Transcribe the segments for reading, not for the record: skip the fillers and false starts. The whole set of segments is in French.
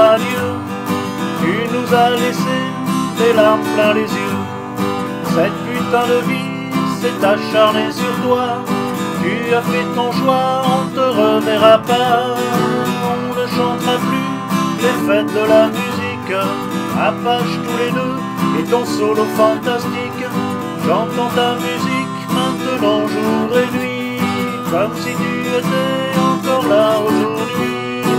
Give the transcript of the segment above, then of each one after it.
adieu. Tu nous as laissé des larmes plein les yeux. Cette putain de vie s'est acharnée sur toi. Tu as fait ton choix, on te reverra pas. On ne chantera plus les fêtes de la musique. Apache tous les deux et ton solo fantastique. J'entends ta musique maintenant jour et nuit, comme si tu étais encore là aujourd'hui.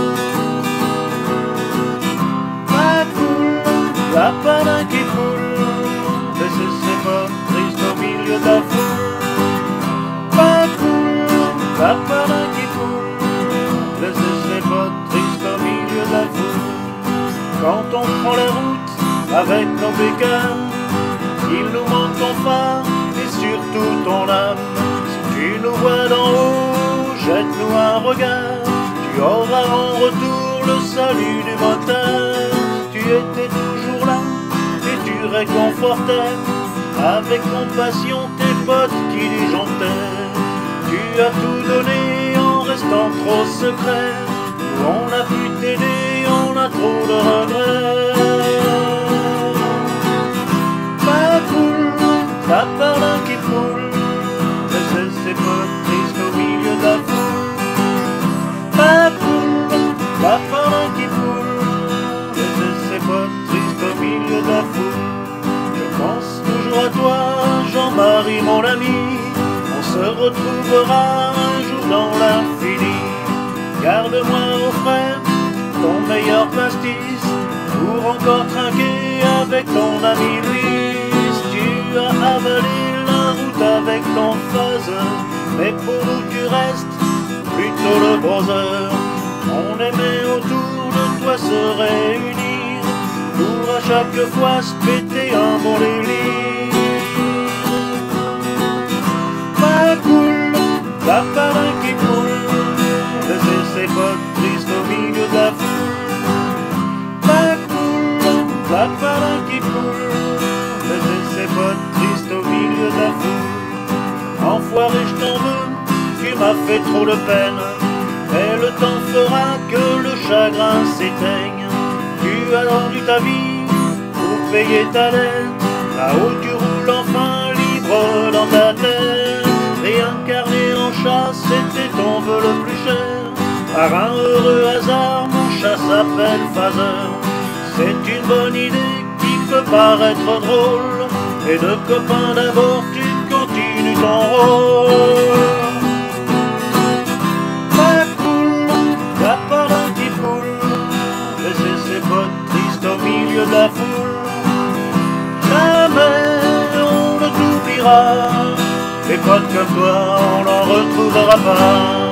Pas cool, y'a pas d'un qui coule, laissez ses potes tristes au milieu de la foule. Pas cool, y'a pas d'un qui coule, laissez ses potes tristes au milieu de la foule. Quand on prend la route avec nos bécanes, il nous manque ton phare et surtout ton âme. Si tu nous vois d'en haut, jette-nous un regard. Tu auras en retour le salut du moteur. Tu étais toujours là et tu réconfortais avec compassion tes potes qui disjonctaient. Tu as tout donné en restant trop secret. Où on a pu t'aider, on a trop de regrets. T'as pas l'un qui coule, laissez ses potes tristes au milieu de la foule. Pas cool, t'as pas l'un qui coule, laissez ses potes tristes au milieu de la foule. Je pense toujours à toi, Jean-Marie mon ami. On se retrouvera un jour dans l'infini. Garde-moi au frais ton meilleur pastis pour encore trinquer avec ton ami Louis. Tu as avalé la route avec ton phaseur, mais pour nous tu restes plutôt le brother. On aimait autour de toi se réunir pour à chaque fois se péter un bon délire. Pas cool, t'as pas l'un qui coule, laissez ses potes tristes au milieu de la foule. Pas cool, t'as pas l'un qui coule, laissez ses potes tristes au milieu de la foule. Enfoiré, je t'en veux, tu m'as fait trop de peine, mais le temps fera que le chagrin s'éteigne. Tu as rendu ta vie pour payer ta dette, là-haut tu roules enfin libre dans ta tête. Réincarné en chat, c'était ton vœu le plus cher. Par un heureux hasard, mon chat s'appelle Phaser. C'est une bonne idée qui peut paraître drôle, et de copain d'abord tu continues ton rôle. Pas cool, y'a pas l'un qui coule, laissez ses potes tristes au milieu de la foule. Jamais on ne t'oubliera, les potes comme toi on n'en retrouvera pas.